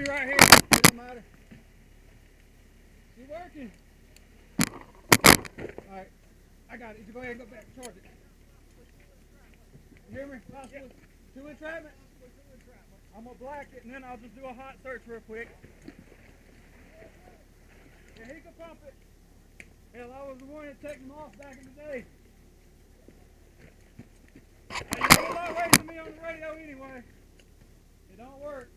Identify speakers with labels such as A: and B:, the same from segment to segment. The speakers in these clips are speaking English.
A: right here. It don't matter. You working? Alright. I got it. You go ahead and go back and charge it. You hear me? Yeah. 2 entrapment. I'm going to black it and then I'll just do a hot search real quick. Yeah, he can pump it. Hell, I was the one that took him off back in the day. Hey, you know a lot raising me on the radio anyway. It don't work.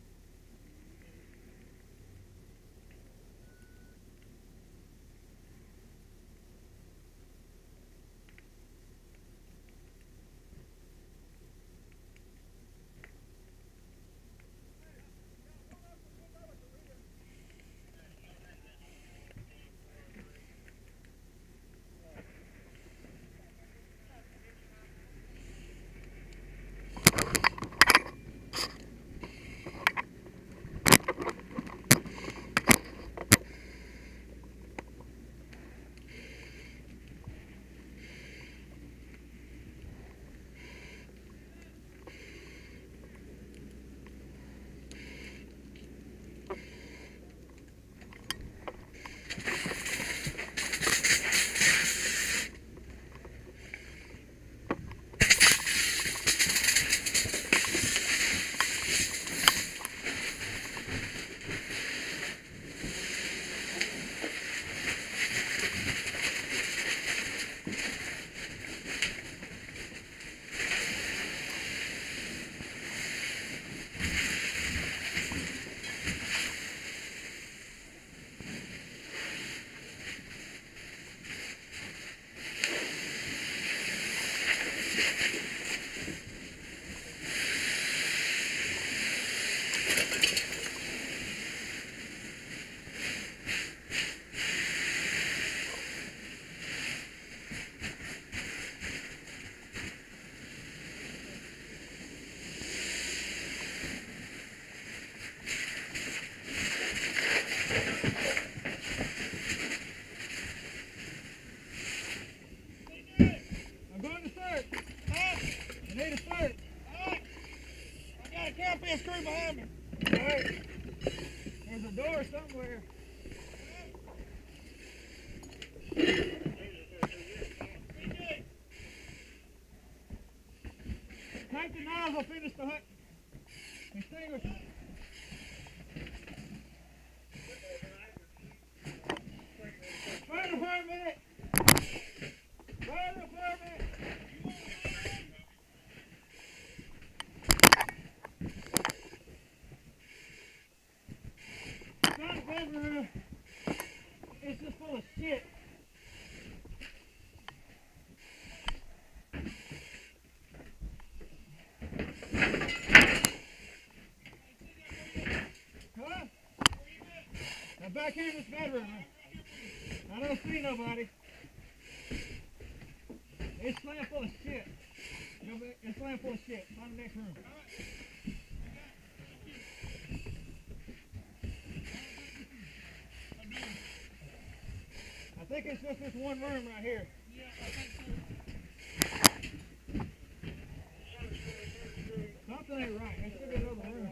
A: Screw behind me. Alright. There's a door somewhere. Take the nozzle, finish the hook. Extinguish it. Fire department! Fire department! It's just full of shit. Huh? I'm back here in this bedroom. I don't see nobody. It's slammed full of shit. It's slammed full of shit. Find the next room. I think it's just this one room right here. Yeah, I think so. Something ain't right. There should be another room.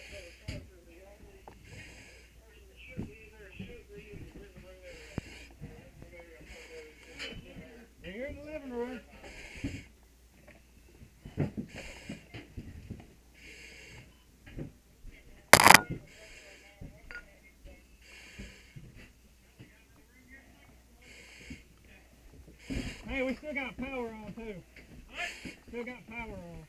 A: Yeah, you're in the living room. Hey, we still got power on too. What? Still got power on.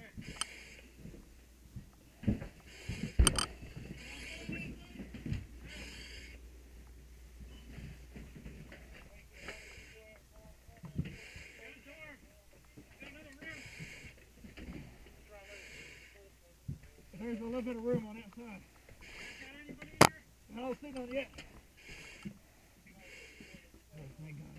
A: There's a little bit of room on that side. Got anybody in here? I don't see none yet. Oh, thank God.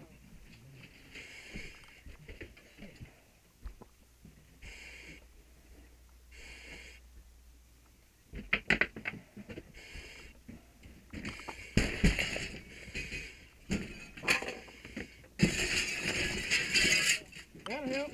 A: That'll help.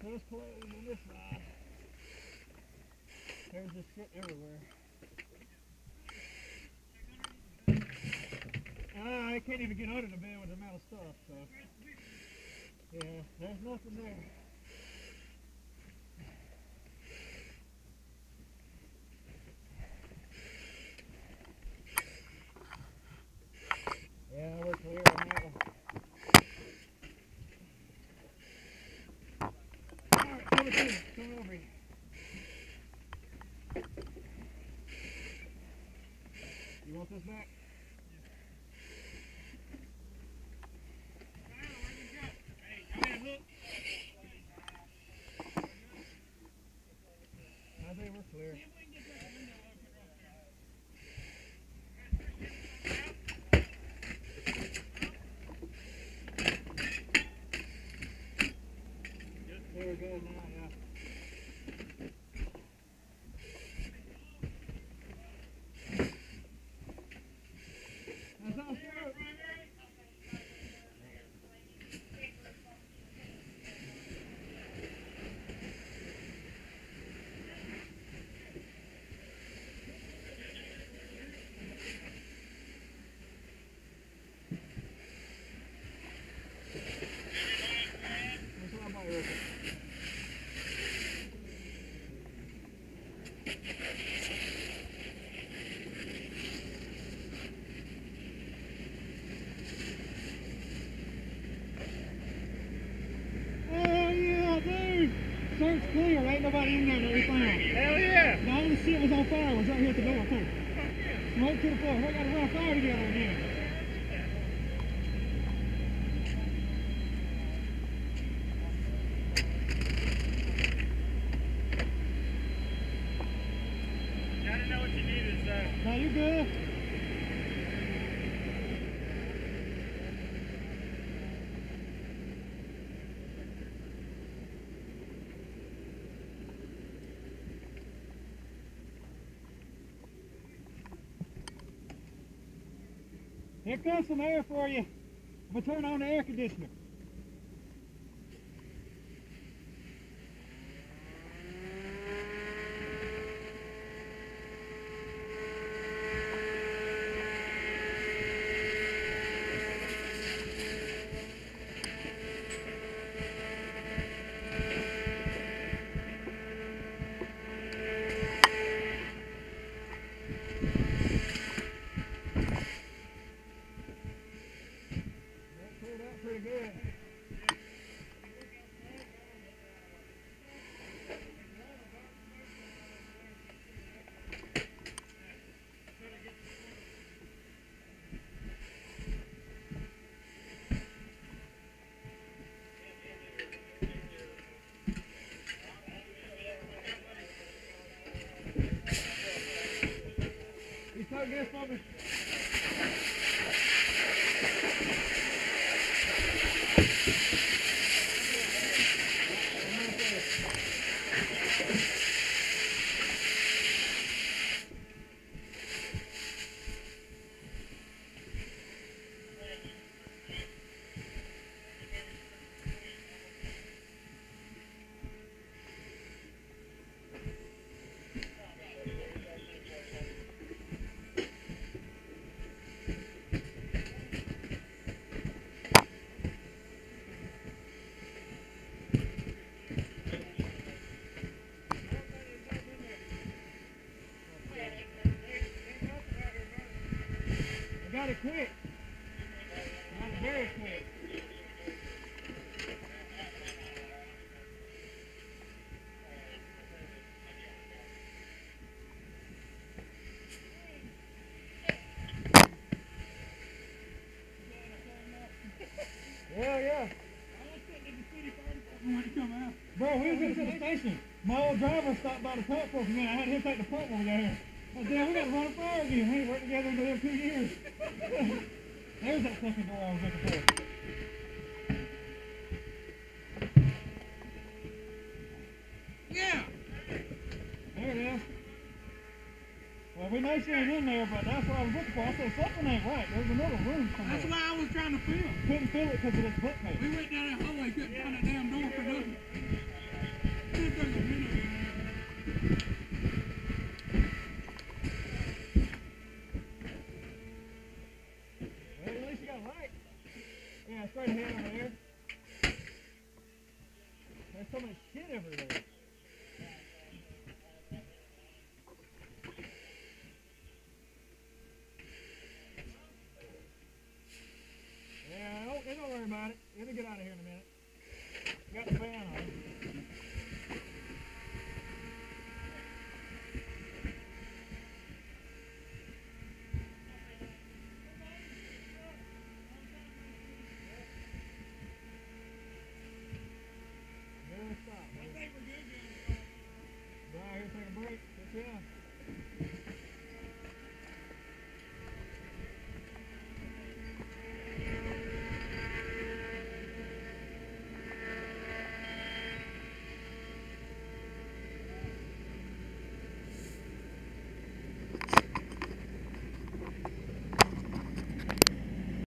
A: it's closed on this side. There's just shit everywhere. I can't even get under the bed with the amount of stuff, so. Yeah, there's nothing there. Yeah, we're clear on that one. Alright, come over here. You want this back? I think we're clear. There we go now, yeah. That's all through. Search clear, ain't nobody in there that we found. Hell yeah! The only shit was on fire was right here at the door too. Smoke to the floor. We gotta run fire together again. I didn't know what you needed, so. No, you good. Here comes some air for you. I'm going to turn on the air conditioner. Pretty good. You talk this for me? Got it quick. Got it very quick. Yeah, yeah. Bro, we was going to the station. My old driver stopped by the pump for a minute. I had him take the pump when we got here. I said, damn, we got to run a fire again. We ain't worked together in 2 years. There's that fucking door I was looking for. Yeah! There it is. Well, we know she ain't in there, but that's what I was looking for. I said, something ain't right. There's another room somewhere. That's why I was trying to fill. Couldn't fill it because of this bookcase. We went down that hallway, couldn't find that damn door for nothing. There's so much shit over there.